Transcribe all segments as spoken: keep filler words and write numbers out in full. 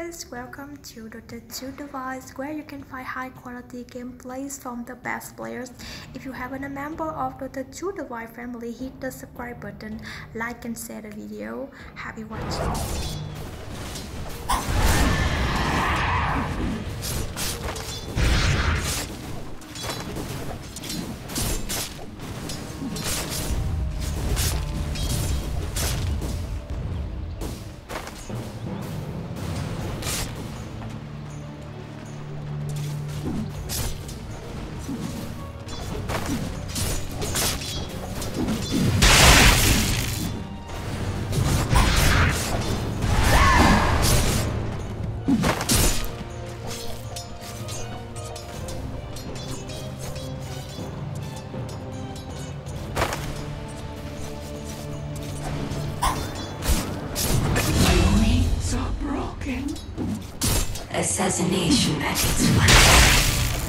guys, welcome to Dota two device where you can find high quality gameplays from the best players. If you haven't a member of Dota two device family, hit the subscribe button, like and share the video. Happy watching. Assassination at its finest.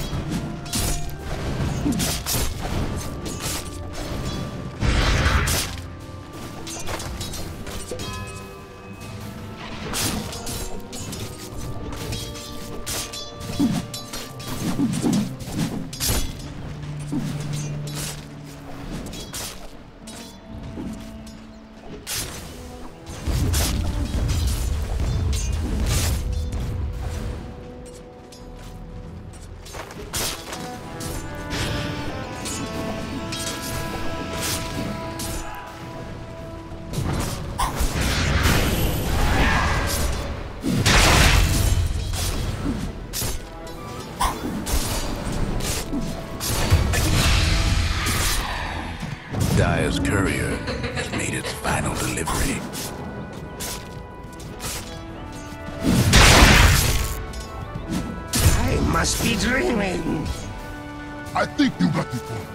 Dire's courier has made its final delivery. I must be dreaming. I think you got the point.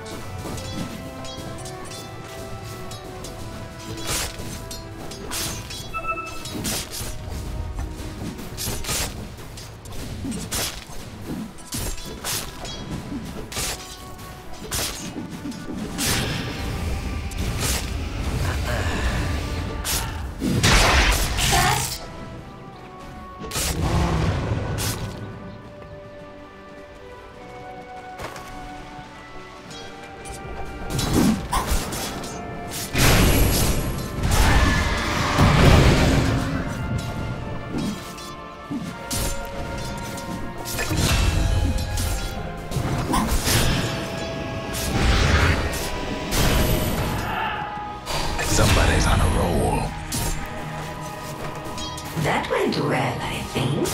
Somebody's on a roll. That went well, I think.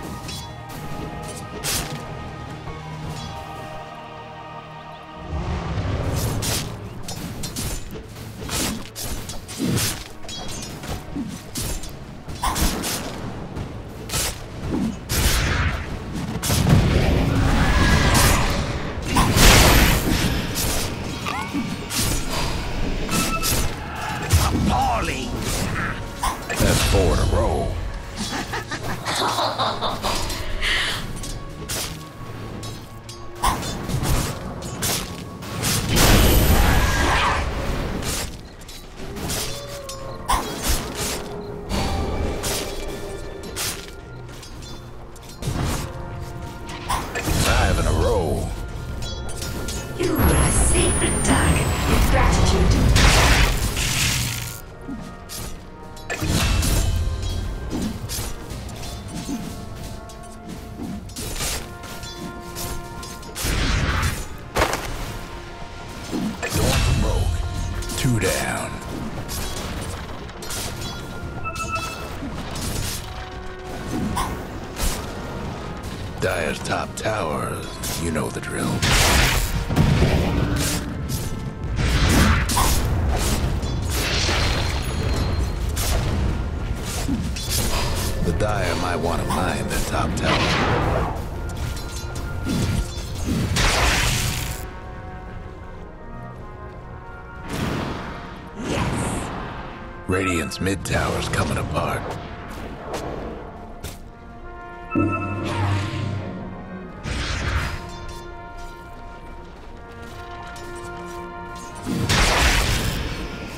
Appalling. That's four in a row. Five in a row. You are a sacred target with gratitude. Going for broke. Two down. Dire's top tower, you know the drill. The Dire might want to mine their top tower. Radiant's mid tower's coming apart.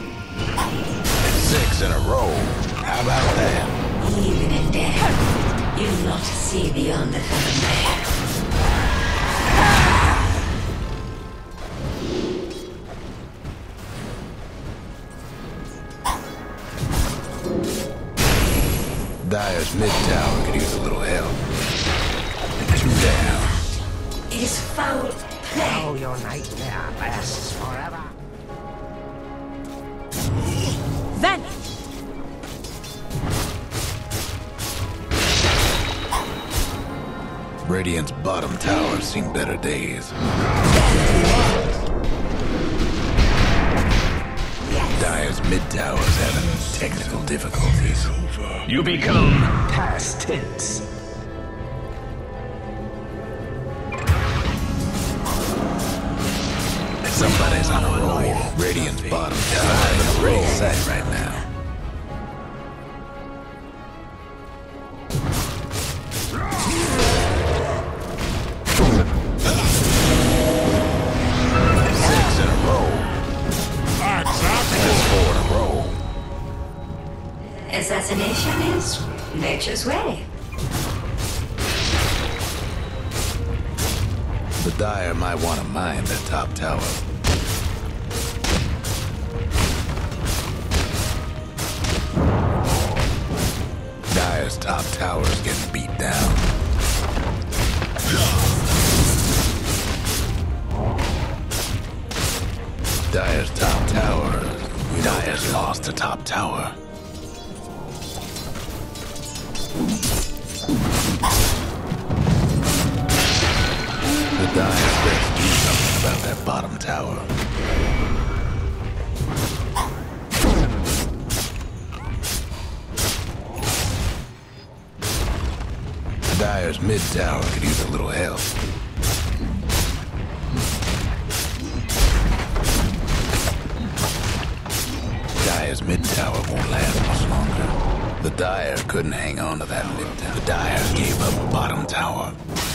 Six in a row. How about that? Even in death, You'll not see beyond the familiar. Dire's mid tower could use a little help. Two down. It is foul play. Oh, your nightmare lasts forever. Vanish! Radiant's bottom tower's seen better days. Dire's mid tower's having technical difficulties. You become past tense. Somebody's on a roll. Radiant's bottom tower is a great sight right now. Six in a row. That's four in a row. Assassination is nature's way. The Dire might want to mine their top tower. Dire's top tower's getting beat down. Dire's top tower. Dire's lost the top tower. The Dire's best do something about that bottom tower. Dire's mid tower could use a little help. Dire's mid tower won't last much longer. The Dire couldn't hang on to that mid tower. The Dire gave up bottom tower.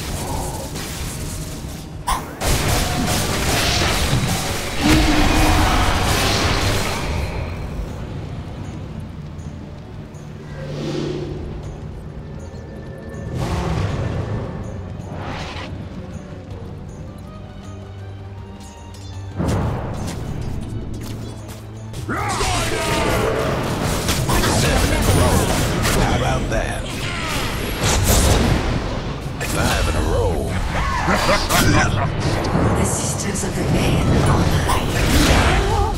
The Sisters of the Veil honor.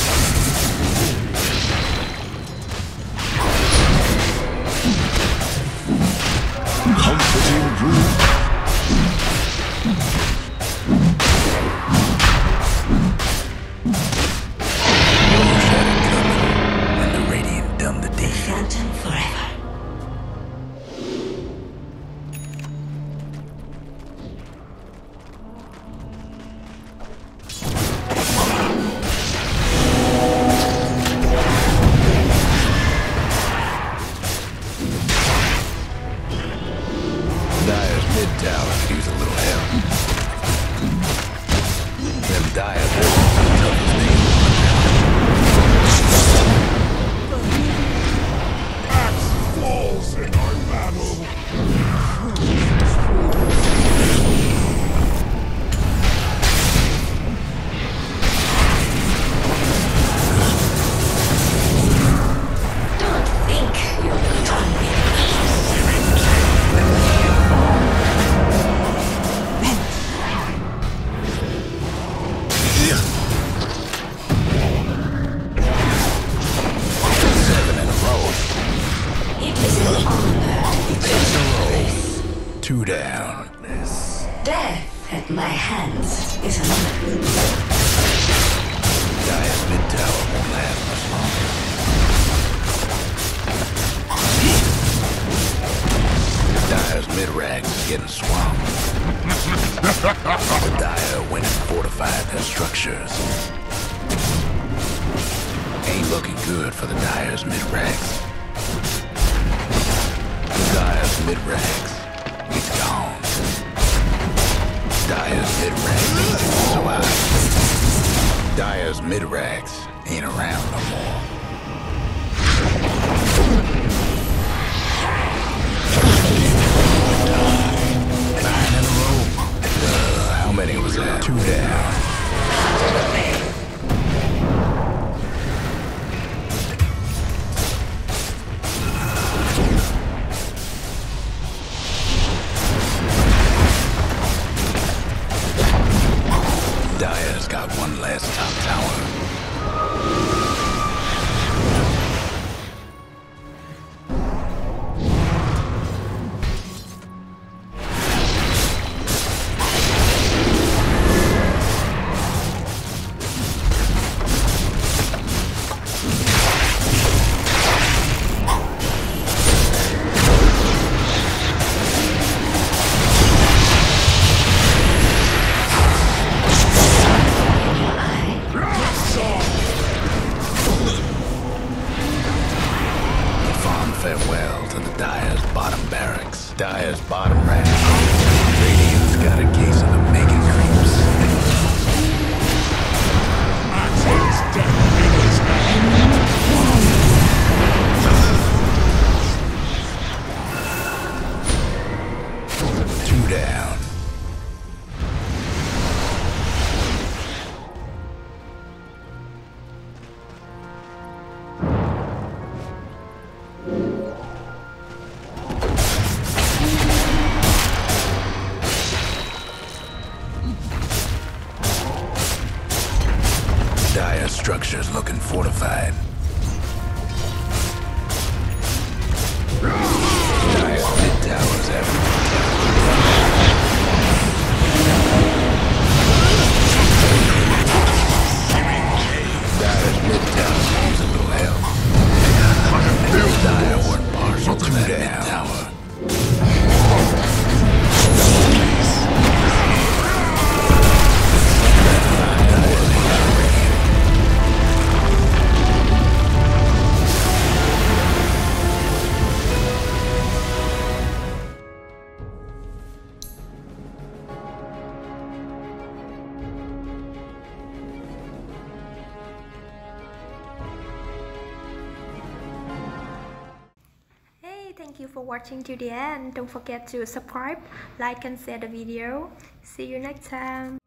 Comforting room. And the Radiant done the deed. Phantom forever. Dire's mid tower could use a little help. Them Dire buildings are the toughest things on the tower. Axe falls in our battle. Don't think you're done with me. Seven in a row. It is an honor. Six in a row. Two down. Death at my hands is an honor. Dire's mid tower won't last much longer. Dire's mid rags is getting swamped. The Dire went and fortified their structures. Ain't looking good for the Dire's mid rags. The Dire's mid rags, it's gone. Dire's mid rags, so I. Dire's mid rags ain't around no more. Dire's bottom ran. Radiant's got a case of the mega creeps. Max's death in his hand. Two down. Dire structures looking fortified. Dire's mid towers have Dire's mid tower needs a little help. Dire weren't partial to that mid tower. Thank you for watching to the end. Don't forget to subscribe, like and share the video. See you next time.